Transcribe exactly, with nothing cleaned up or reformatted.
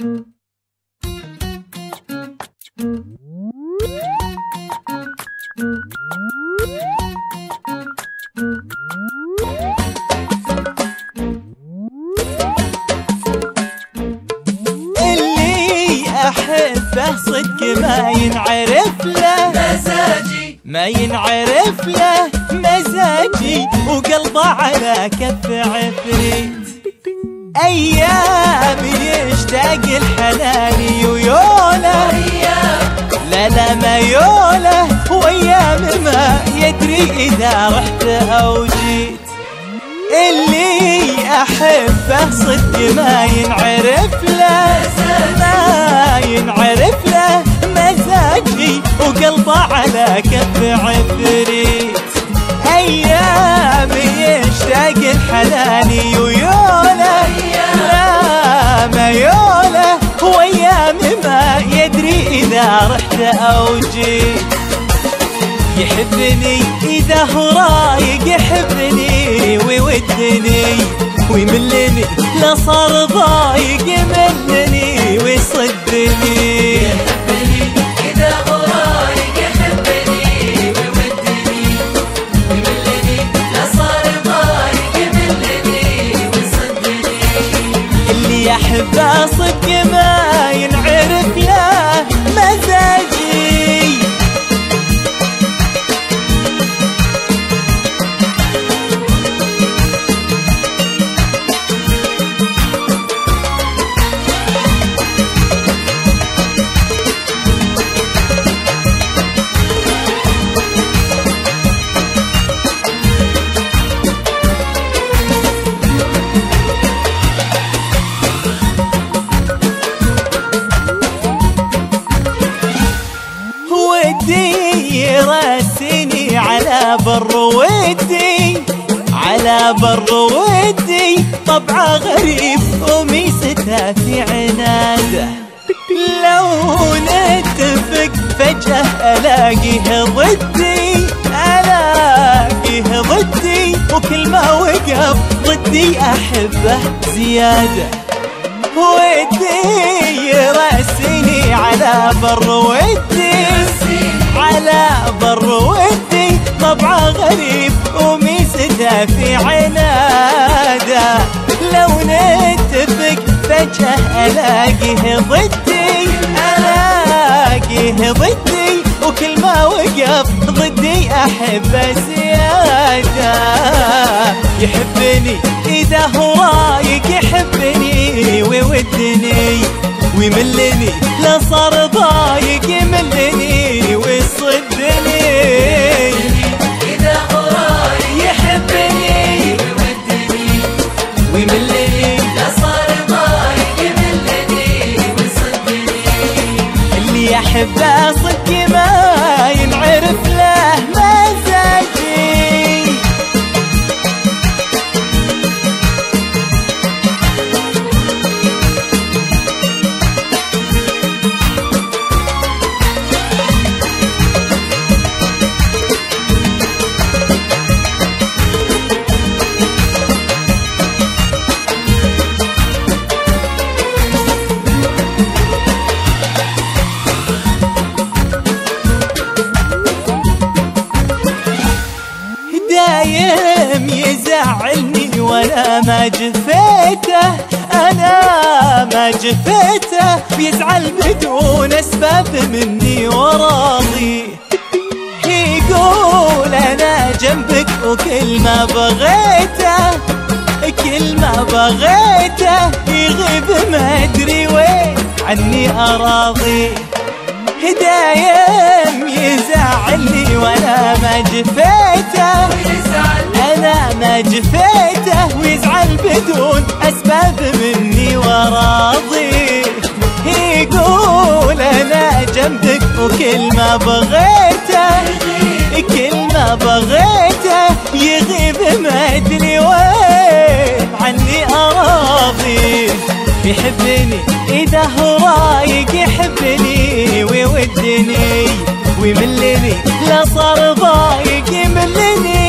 اللي أحبه صدق ما ينعرف له مزاجي، ما ينعرف له مزاجي، وقلبه على كف عفريت. أيام يشتاق الحنان ويوله، لا لا ما يوله، وأيام ما يدري إذا رحت أو جيت. اللي أحبه صدق ما ينعرف له، ما ينعرف له مزاجي، وقلبه على كف عفريت. أيام يشتاق الحنان ويوله، لا ما يوله، وأيام ما يدري إذا رحت أو جيت. يحبني إذا هو رايق، يحبني ويودني ويملني، لا صار ضايق يملني ويصدني. يحبني إذا هو رايق، يحبني ويودني ويملني، لا صار ضايق يملني ويصدني. اللي يحبه صدق ما ينعرف له مزاجي. ودي يرسيني على بر ودي، على بر ودي، طبعه غريب وميسته في عناده. لو نتفق فجأة ألاقيه ضدي، ألاقيه ضدي، وكل ما وقف ضدي أحبه زيادة. ودي يرسيني على بر ودي، على بر ودي، طبعه غريب وميسته في عناده. لو نتفق فجأة ألاقيه ضدي، ألاقيه ضدي، وكل ما وقف ضدي أحبه زيادة. يحبني إذا هو رايق، يحبني ويودني ويملني، لا صار ضايق يملني ويصدني. إذا هو رايق، يحبني ويودني ويملني، لا صار ضايق يملني ويصدني. اللي يحبه صدق ما ينعرف له مزاجي. دايم يزعلني وانا ما جفيته، انا ما جفيته، بيزعل بدون اسباب مني وراضي. يقول انا جنبك وكل ما بغيته، كل ما بغيته، يغيب ما ادري وين عني اراضي. دايم يزعلني وانا ما جفيته، انا ما جفيته، ويزعل بدون اسباب مني وراضي. يقول انا جنبك وكل ما بغيته، كل ما بغيته، يغيب ما ادري وين عني اراضي. يحبني إذا هو رايق، يحبني ويودني ويملني، لا صار ضايق يملني